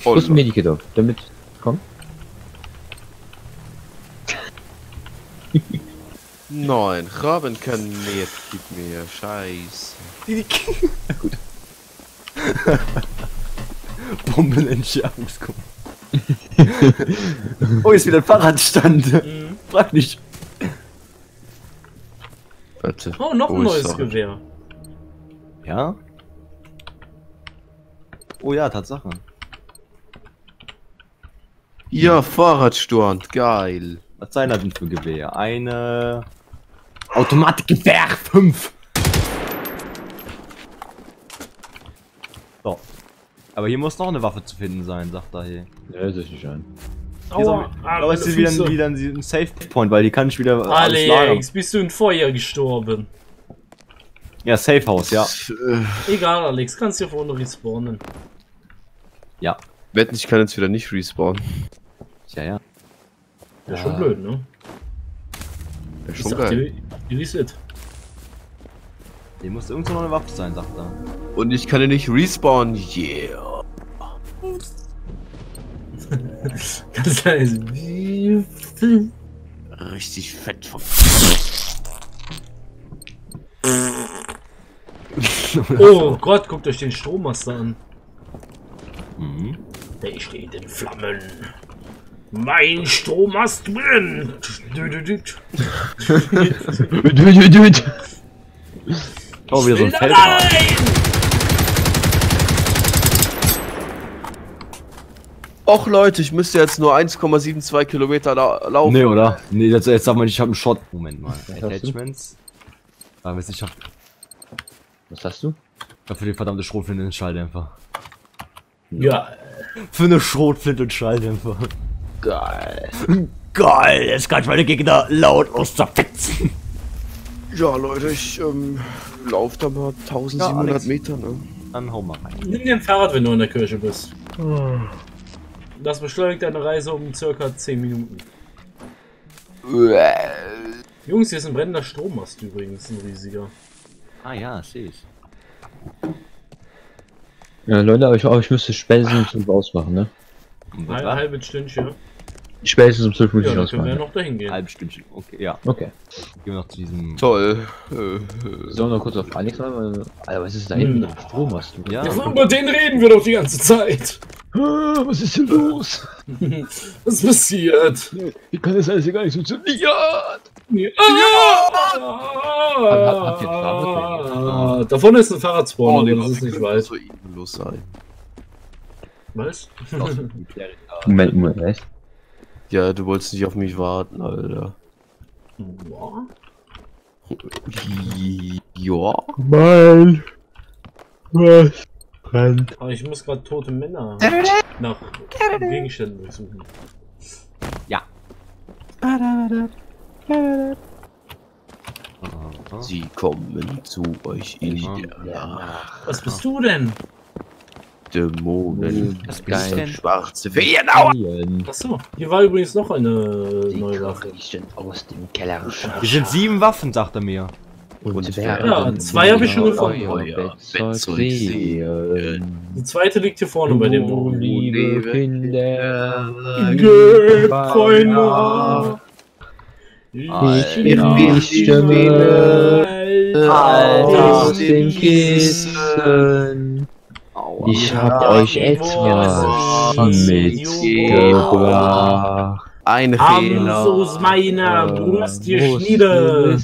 Wo ist ein Medikit auf? Damit. Komm. Nein, Raben kann nicht mehr. Scheiße. Na gut. Bombenentschärfungskuh. Oh, ist wieder ein Fahrradstand. Frag nicht. Warte. Oh, noch ein Wo ist neues Fahrrad? Gewehr. Ja? Oh ja, Tatsache. Ja, Fahrradsturm, geil. Was sein hat denn für Gewehr? Eine Automatikgewehr 5. So. Aber hier muss noch eine Waffe zu finden sein, sagt er hier. Ja, das ist nicht ein. Aua, Aber es ist wieder ein Safe Point, weil die kann ich wieder alles lagern. Alex, bist du in Feuer gestorben? Ja, Safe House, ja. Egal, Alex, kannst du hier vorne respawnen. Ja. Wetten, ich kann jetzt wieder nicht respawnen. Ja, ja. Ja, schon blöd, ne? Wäre Ich schon sag geil. dir, wie es ist. Hier muss irgendwo noch eine Waffe sein, sagt er. Und ich kann ja nicht respawnen. Yeah. Ganz leise. Richtig fett vom. Oh Gott, guckt euch den Strommaster an. Mhm. Der steht in Flammen. Mein Strommast brennt. Oh, wieder so ein Will da Feld. rein! Och Leute, ich müsste jetzt nur 1,72 Kilometer laufen. Nee, oder? Nee, jetzt sag mal, ich hab einen Shot. Moment mal. hast du? Attachments. Aber jetzt ich hab Was hast du? für die verdammte Schrotflinte einen Schalldämpfer. Ja, Für eine Schrotflinte und Schalldämpfer. Geil. Geil, jetzt kann ich meine Gegner lautlos zerfetzen. Ja Leute, ich laufe da mal 1700 Alex. Meter, ne? Dann hau mal rein. nimm dir ein Fahrrad, wenn du in der Kirche bist. Das beschleunigt deine Reise um circa 10 Minuten. Jungs, hier ist ein brennender Strommast übrigens, ein riesiger. Ah ja, sehe ich. Ja, Leute, aber ich müsste spätestens um 12 ausmachen, ne? Ein halbes Stündchen. Spätestens um 12 muss Ja, ich dann können wir ja ausmachen. noch dahin gehen. Halb Stündchen. Okay, ja. Okay. Gehen wir noch zu diesem. Toll. Sollen wir noch kurz auf Alex mal. Alter, was ist da hinten? Strom hast du? Ja. Ja, über den reden wir doch die ganze Zeit. Was ist hier los? Was ist passiert? Wie kann das alles hier gar nicht funktionieren? Habt ihr ein Fahrrad? Da vorne ist ein Fahrradspawner, Oh, das ist nicht weit. so los sein. Was? Moment, was? Ja, du wolltest nicht auf mich warten, Alter. Boah. Ja. Nein. Was? Brennt. Aber ich muss gerade tote Männer nach Gegenständen durchsuchen. Ja. Sie kommen zu euch in die Nacht. Was bist du denn? Dämonen. Was bist du denn? Schwarze Feenauer. Achso, hier war übrigens noch eine neue Waffe. Aus dem Keller. Wir sind 7 Waffen, sagt er mir. Und Ja, 2 habe ich schon gefunden. Feuer, Bettzeug sehen. Die zweite liegt hier vorne bei dem Baum. liebe Kinder. Gebt keiner. Ich stimme aus dem Kissen. Ich hab euch etwas mitgebracht. Ein Haben Fehler. aus meiner Brust geschnitten.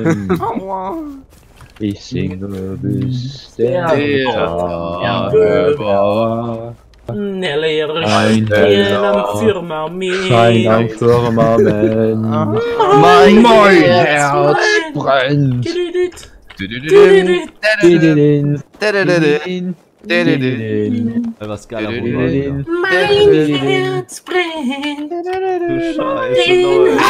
Ich singe bis der Der Tag wird der leere Ein Stern heller am Firmament. Schein am Firmament. Mein Herz brennt. Dididit, Didididin. dididit. Dididin. Dididin. Was geiler Dididin. Mein Herz brennt. Du Scheiße, Den Leute.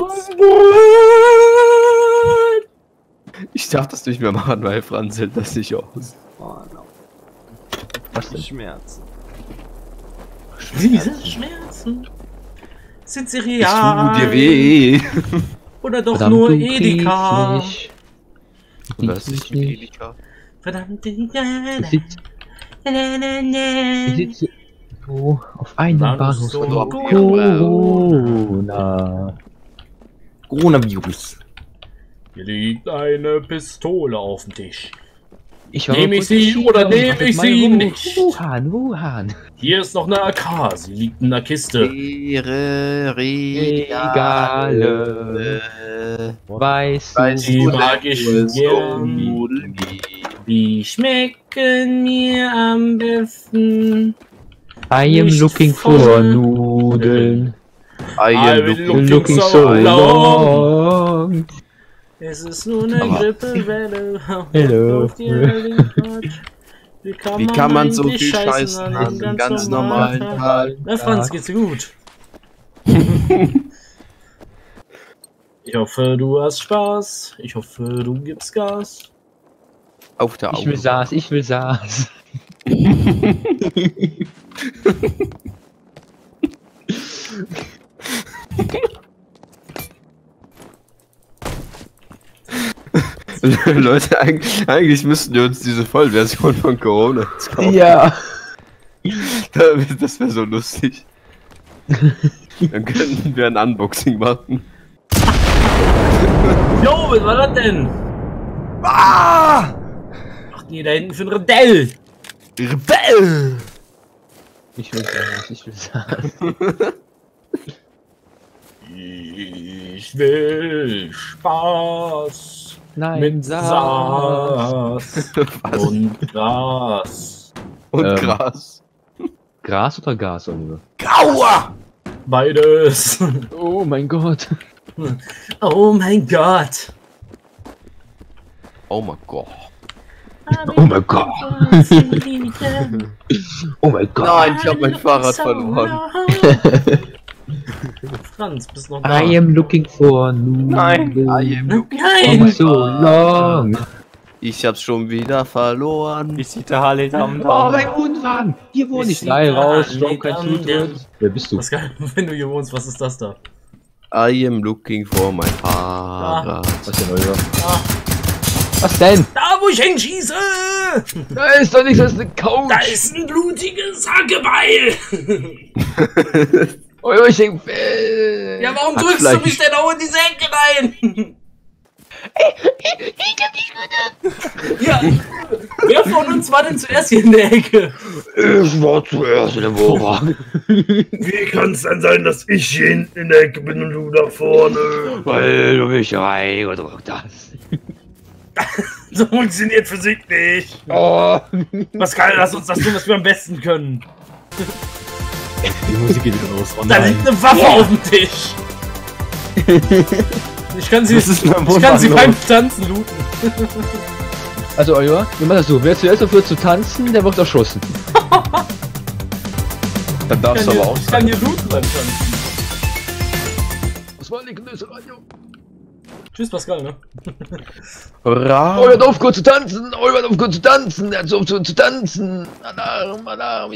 Hausbrand. Ich darf das nicht mehr machen, weil Franz hält das nicht aus. Oh, no. Was denn? Schmerzen. Diese Schmerzen sind sie Es real. tut dir weh. Oder doch Verdammt, nur du Edeka. kriegst mich. Was ist mit Edeka? Verdammt, Ich sitze. Ich sitze. Auf einem Dann Bahnhof so von gut. Corona. Coronavirus. Hier liegt eine Pistole auf dem Tisch. War Nehme ich kurz sie in oder China und nehme hab ich meine sie nicht? Wuhan. Hier ist noch eine AK, sie liegt in der Kiste. Regale. Weißt du, Die mag ich gern. Die schmecken mir am besten. I am Nicht looking voll. for Nudeln. I I am will looking. looking Looking so so long. long. Es ist nur eine Aber- Grippewelle. Hello. Auf dir den Quatsch. Wie kann man so eigentlich viel scheißen an einem ganz normalen Tag? Na Franz, geht's dir gut? Ich hoffe, du hast Spaß. Ich hoffe, du gibst Gas. Auf der Ich will Auto. Saas, ich will Saas. Leute, eigentlich müssten wir uns diese Vollversion von Corona jetzt kaufen. Ja. Das wäre so lustig. Dann könnten wir ein Unboxing machen. Jo, was war das denn? Ah! Ach nee, da hinten für ein Redell. Rebell! Ich will Saas, ich will Saas. Ich will Spaß Nein, mit Saas. Saas und Gras. Und Ähm. Gras. Gras oder Gas, Oliver? Aua! Beides. Oh mein Gott. Oh mein Gott. Oh mein Gott. Oh mein Gott. Oh mein Gott. Nein, ich habe mein Fahrrad verloren. Franz, bist noch da? I am looking for Nudeln. Nein, Nein! So long. ich hab's schon wieder verloren. Wie sieht der Harley Damm Oh, mein Wohnwagen. Hier wohne ich. Nein, raus. Strom kein Zutritt. Wer bist du? Was geil, wenn du hier wohnst, was ist das da? I am looking for my Fahrrad. Was denn, Oliver? Ah, Was denn? da wo ich hinschieße! Da ist doch nichts als eine Couch. Da ist ein blutiges Hackebeil! Oliver, ich denk, Ja, warum drückst du mich denn auch in diese Ecke rein? Ja, wer von uns war denn zuerst hier in der Ecke? Ich war zuerst in der Wohnwagen. Wie kann es denn sein, dass ich hier hinten in der Ecke bin und du da vorne? Weil du mich reingedrückt hast. So funktioniert Physik nicht. Oh. Pascal, lass uns das tun, was wir am besten können. Die Musik geht wieder los. Oh Da nein. liegt eine Waffe auf dem Tisch. Ich kann sie, Was ist denn am ich kann sie Wohnwagen beim Tanzen looten. Also, Oliver, wir machen das so. Wer zuerst aufhört zu tanzen, der wird erschossen. Dann darfst du aber auch Ich kann hier looten beim Tanzen. Was war die Größe, Radio? Tschüss, Pascal, ne? Hurra! Oliver hat aufgehört zu tanzen! Oliver hat aufgehört zu tanzen! Er hat aufgehört zu tanzen! Alarm, Alarm!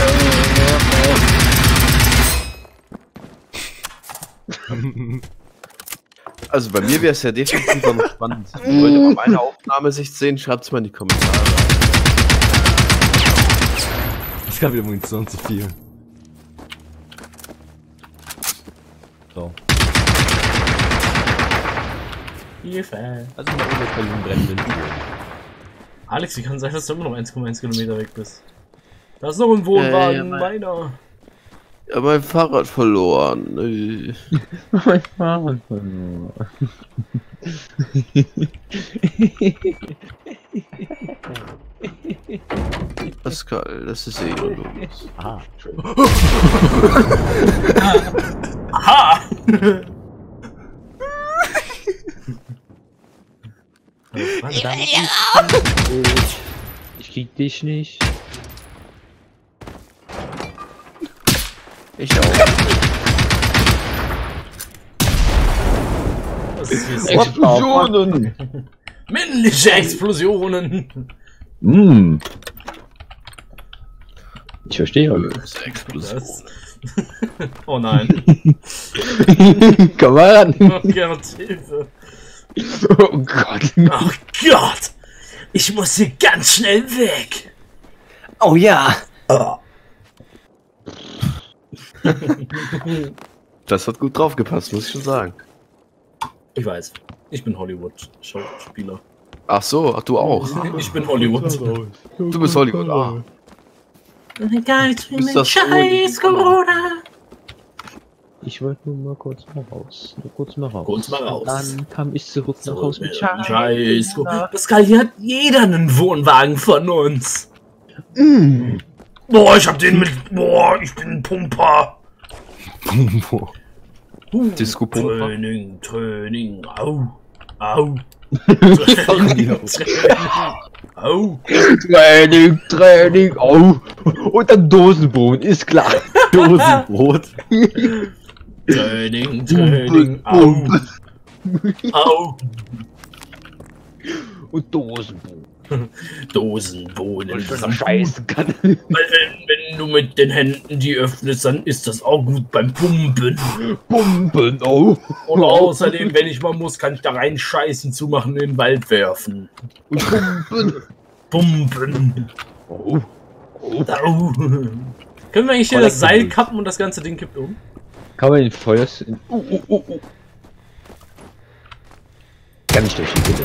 Also bei mir wäre es ja definitiv am spannendsten. Wollt ihr mal meine Aufnahmesicht sehen? Schreibt's mal in die Kommentare. Es gab wieder Munition zu viel. So. Hilfe. Also mal über bei diesem brennenden Video. Alex, wie kann sein, dass du immer noch 1,1 Kilometer weg bist? Da ist noch ein Wohnwagen, ja, meiner. Ja, mein Fahrrad verloren. Mein Fahrrad verloren. Pascal, das ist eh los. Aha. Aha! Ich krieg dich nicht. Ich auch. Das ist hier Explosionen! männliche Explosionen! Ich verstehe, Oliver. Das. Oh nein. Komm mal ran! Oh Gott, Hilfe. Oh Gott! Oh Gott! Ich muss hier ganz schnell weg! Oh ja! Das hat gut draufgepasst, muss ich schon sagen. Ich weiß. Ich bin Hollywood-Schauspieler. Ach so, ach, du auch. Ich bin Hollywood. Du bist Hollywood. Ah. Ist das Scheiß Corona. Ich wollte nur mal kurz mal raus. Nur kurz mal raus. Kurz mal raus. Dann kam ich zurück nach Haus mit Scheiß Corona. Pascal, hier hat jeder einen Wohnwagen von uns. Boah, ich hab den mit. Boah, ich bin ein Pumper. Disco-Pumper. Training. Au. Training. Au. Training, au. Und dann Dosenbohnen, ist klar. Dosenbrot. Training. Au. Und Dosenbohnen. Dosenbohnen. Scheißen kann. Wenn du mit den Händen die öffnest, dann ist das auch gut beim Pumpen. Pumpen, oh. Und außerdem, wenn ich mal muss, kann ich da rein scheißen, zumachen, in den Wald werfen. Und pumpen. Pumpen. Oh. Au. Können wir eigentlich hier das Seil kappen und das ganze Ding kippt um? Kann man den Feuer... Ganz durch die Bitte.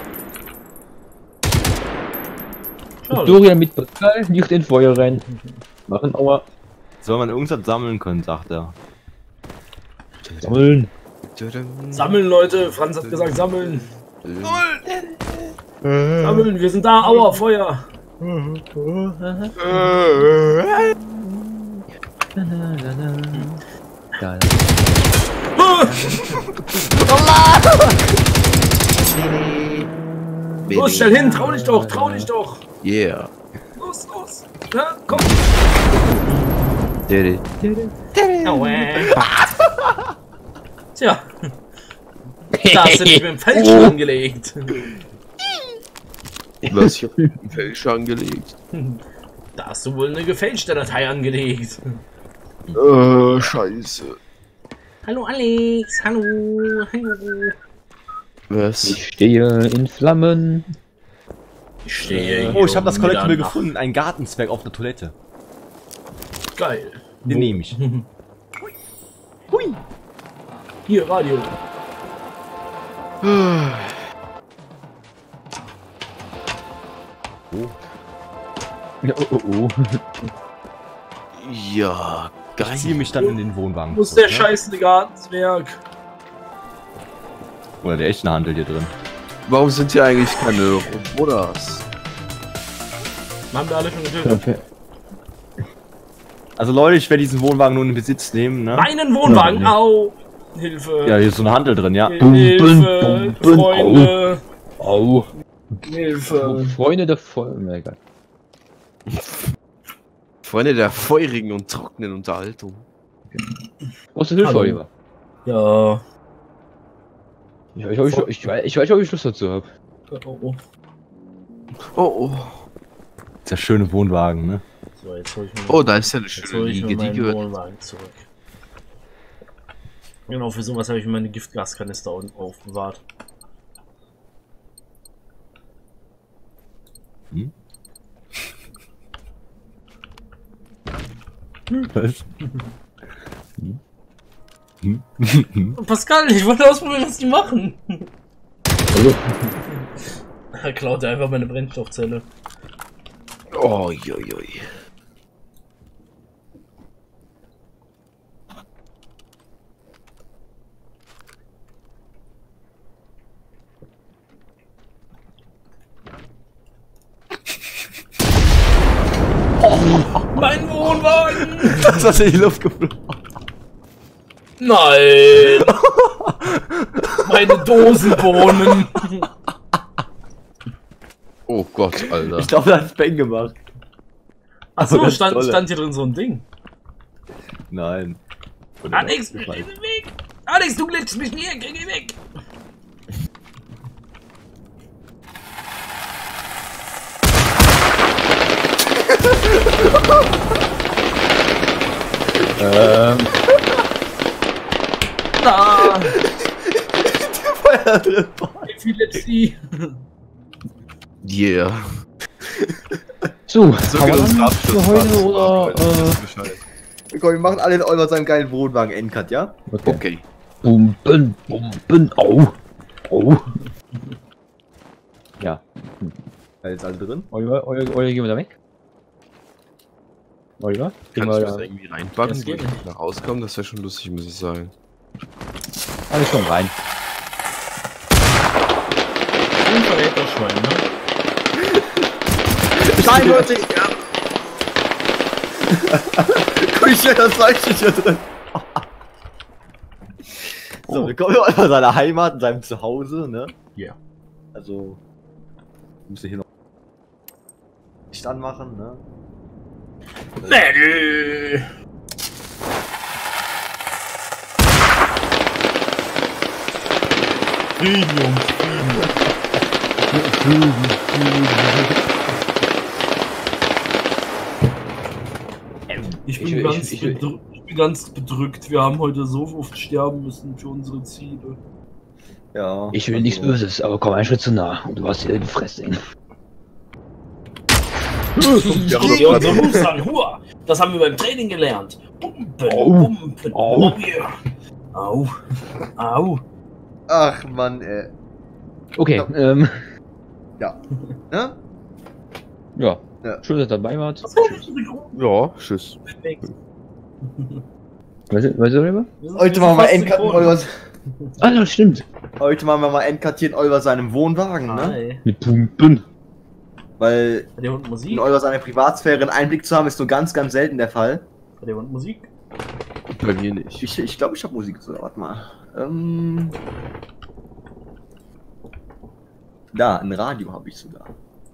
Dorian mit Pascal, nicht in Feuer rein. Machen, Aua. Soll man irgendwas sammeln können, sagt er. Sammeln. Sammeln, Leute. Franz hat gesagt, sammeln. Sammeln, wir sind da. Aua, Feuer. Los, stell hin, trau dich doch. Yeah. Los. Na, komm. Tja. Da hast du dich mit dem Fälsch angelegt. Was, ich hab den Fälscher angelegt. Da hast du wohl eine gefälschte Datei angelegt. Scheiße. Hallo Alex, hallo. Was? Ich stehe in Flammen. Ich stehe Oh, ich habe das Collectible Collectible gefunden. Ein Gartenzwerg auf der Toilette. Geil. Den nehme ich. Hui. Hier, Radio. Oh. Ja, Ich ziehe mich dann in den Wohnwagen. Wo ist der zurück, scheiß Gartenzwerg? ne? Oder der echte Handel hier drin. Warum sind hier eigentlich keine Roboters? Haben wir alle schon getötet? Also Leute, ich werde diesen Wohnwagen nur in Besitz nehmen, ne? Meinen Wohnwagen, au! Hilfe! Ja, hier ist so eine Handel drin, ja. Hilfe! Freunde! Au. Hilfe! Freunde der Feuer. Oh Gott. Freunde der feurigen und trockenen Unterhaltung. Brauchst du Hilfe, Hallo. Oliver? Ja. Ich weiß, ob ich Lust dazu habe. Oh. Oh. Der schöne Wohnwagen, ne? So, jetzt hol ich mir, Oh, da ist ja eine jetzt schöne hol ich mir Liege, die meinen gehört. Wohnwagen zurück. Genau, für sowas habe ich meine Giftgaskanister unten aufbewahrt. Was? Pascal, ich wollte ausprobieren, was die machen. Hallo? Er klaut einfach meine Brennstoffzelle. Oh, joi. Mein Wohnwagen! Das hat in die Luft geflogen. Nein! Meine Dosenbohnen! Oh Gott, Alter. Ich glaube, er hat Bang gemacht. Achso, ganz stand dolle. hier drin so ein Ding. Nein. Alex, geh weg! Alex, du glitschst mich nie, geh weg! Da! Feuer drin. Epilepsie! Yeah. So, So haben geht wir unser dann Abschluss. für heute oder Bescheid. Komm, wir machen alle in Olver seinem geilen Wohnwagen Endcut, ja? Okay. Bumpen, bumpen, au. Au. Ja. Da ist alle drin. Oliver, gehen wir da weg? Oliver? Gehen Kannst wir du das da irgendwie reinbacken, Das wo geht ich nicht nach rauskomme? Das wäre schon lustig, muss ich sagen. alles schon rein. Ein Verräterschwein, ne? Nein, Leute! Ja. Guck ich das Leuchtet hier drin. So, wir kommen in seiner Heimat, in seinem Zuhause, ne? Ja. Also, muss ich hier noch Licht anmachen, ne? Mädel! Frieden, Jungs, Ich bin ganz bedrückt. Wir haben heute so oft sterben müssen für unsere Ziele. Ja. Ich will nichts Böses, aber komm einen Schritt zu nah und du hast hier die Fresse. Ja, unser Moves an, hua! Das haben wir beim Training gelernt. Bumpen, bumpen, Au. oh yeah. Au. Au. Ach Mann, ey. Okay, Ja. Ne? ja. Ja. Schön, dass ihr dabei wart. Ja, tschüss. Weißt du, Oliver? Heute machen wir Endcut in Olver. Ah, das stimmt. Heute machen wir mal Endcut hier in Olver seinem Wohnwagen, ne? Hi. Mit Pumpen. Weil Hat der Hund Musik? in Olver seine Privatsphäre einen Einblick zu haben, ist nur ganz, ganz selten der Fall. Hat der Hund Musik? Bei mir nicht. Ich glaube, ich habe Musik sogar. Warte mal. Da, ein Radio habe ich sogar.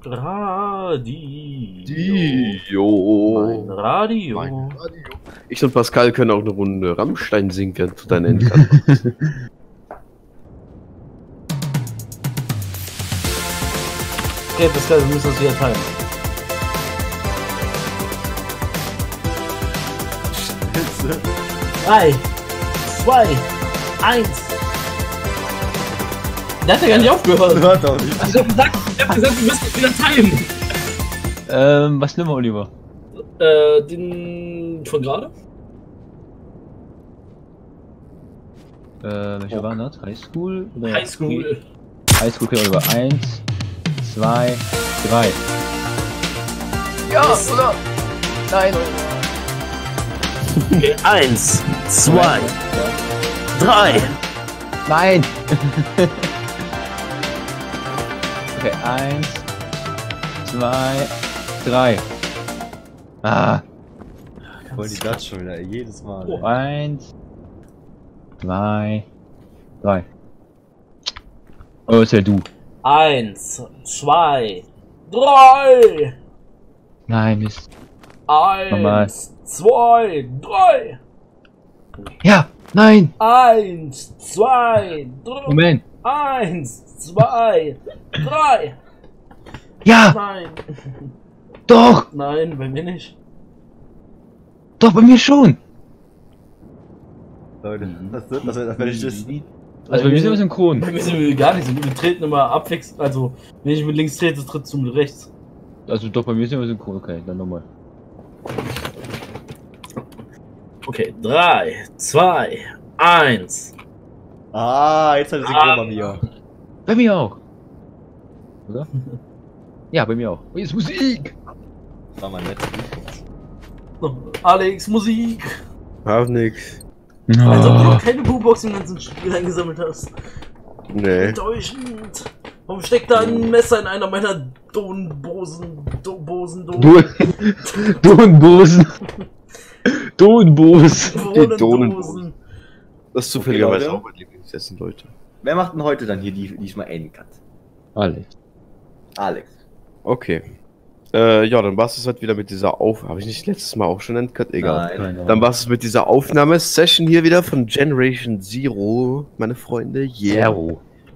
Radio. Mein Radio. Ich und Pascal können auch eine Runde Rammstein singen, während du deinen Endcut machst. Okay, Pascal, wir müssen das wieder teilen. Drei, 2, 1. Der hat ja gar nicht aufgehört. Hört doch nicht. Ich hab gesagt, wir müssen wieder teilen. Was nehmen wir, Oliver? Den von gerade? Welcher war das? High School? Oder High School. High School, okay, Oliver. 1, 2, 3. Ja, oder? Nein. Okay, 1, 2, 3. Nein. Okay, 1, 2, 3. Ah. Voll die Platz schon wieder, jedes Mal. Oh. 1, 2, 3. Oh, ist ja du. 1, 2, 3. Nein, Mist. Nochmal. 1, 2, 3. Ja, nein. 1, 2, 3. Moment. 1, 2, 3. Ja, Nein. doch. Nein, bei mir nicht. Doch, bei mir schon. Leute, das werde ich das. Also bei mir sind wir synchron. Bei mir sind wir gar nicht so. Wir treten immer abwechselnd. Also, wenn ich mit links trete, trittst du mit rechts. Also doch, bei mir sind wir synchron. Okay, dann nochmal. Okay, 3, 2, 1. Ah, jetzt hat er Synchron bei mir. Bei mir auch. Oder? Ja, bei mir auch. Oh, jetzt Musik. Das war mein letzter. Alex, Musik. Hab nix. Als ob du noch keine Boombox im ganzen Spiel eingesammelt hast. Nee. Enttäuschend. Warum steckt da ein Messer in einer meiner Donbosen? Donbosen. Donbos. Donendosen. Das ist zufälligerweise Leute. auch mein Lieblingsessen, Leute. Wer macht denn heute dann hier diesmal Endcut? Alex. Alex. Okay. Ja, dann war es halt wieder mit dieser Habe ich nicht letztes Mal auch schon Endcut? Egal. Nein. Dann war es mit dieser Aufnahmesession hier wieder von Generation Zero, meine Freunde. Yeah. Zero.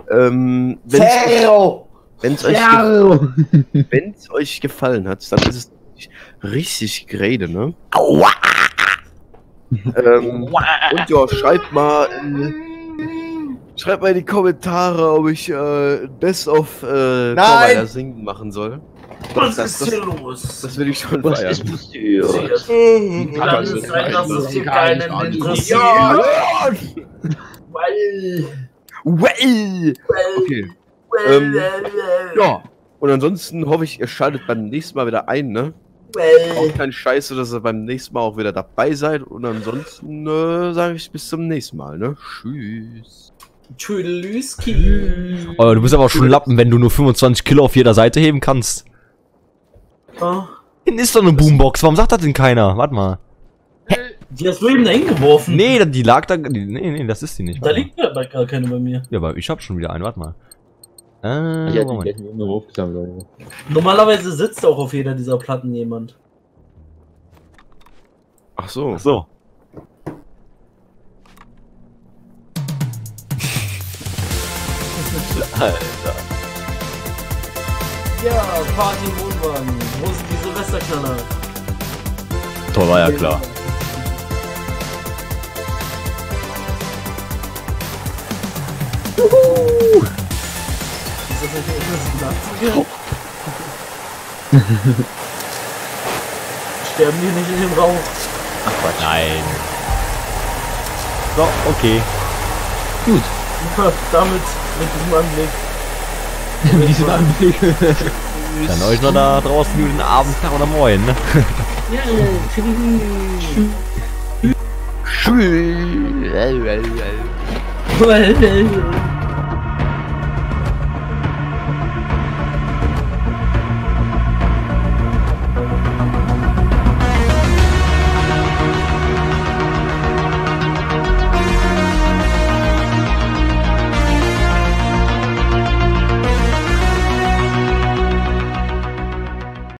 Wenn's euch gefallen hat, dann ist es richtig gerede, ne? Und ja, schreibt mal in die Kommentare, ob ich Best of Torweiler singen machen soll. Was ist hier los? Das will ich schon Was feiern. ist passiert? Kann es sein, dass es hier keinen interessiert? Well, Okay. Ja. Und ansonsten hoffe ich, ihr schaltet beim nächsten Mal wieder ein, ne? Auch kein Scheiße, dass ihr beim nächsten Mal auch wieder dabei seid. Und ansonsten sage ich bis zum nächsten Mal, ne? Tschüss. Tschüsski. Oh, du bist aber auch schon Lappen, wenn du nur 25 Kilo auf jeder Seite heben kannst. Oh, Hinten ist doch eine Boombox, warum sagt das denn keiner? Warte mal. die hast du eben da hingeworfen. Nee, die lag da. Nee, das ist die nicht. Da liegt ja gar keine bei mir. Ja, aber ich hab schon wieder einen, warte mal. Ja, die Moment. werden immer hochgesammelt. Normalerweise sitzt auch auf jeder dieser Platten jemand. Ach so. So. Alter. Ja, Party im Wohnwagen. Wo sind die Silvesterknaller? Toll, war ja klar. Ist das nicht irgendwas Sterben die nicht in dem Rauch? Ach Quatsch. Nein. So, okay. Gut. Ja, damit, mit diesem Anblick. Mit diesem Anblick. Dann euch noch da draußen guten Abend, Tag oder Moin. Ne? Ja, Tschüss. tschüss.